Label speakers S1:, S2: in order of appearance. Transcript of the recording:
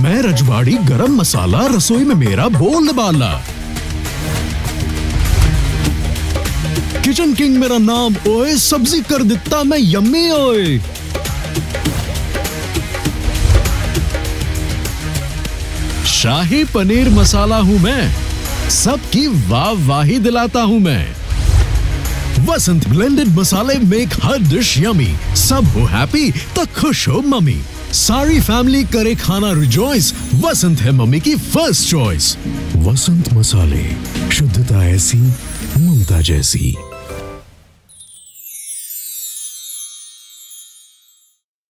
S1: मैं रजवाड़ी गरम मसाला, रसोई में मेरा बोल बाला। किचन किंग मेरा नाम, ओए सब्जी कर देता मैं यम्मी ओए। शाही पनीर मसाला हूं मैं, सबकी वाह वाही दिलाता हूं मैं। वसंत ब्लेंडेड मसाले मेक हर डिश यमी। सब हो हैप्पी तो खुश हो मम्मी। सारी फैमिली करे खाना रिजॉइस, वसंत है मम्मी की फर्स्ट चॉइस। वसंत मसाले, शुद्धता ऐसी ममता जैसी।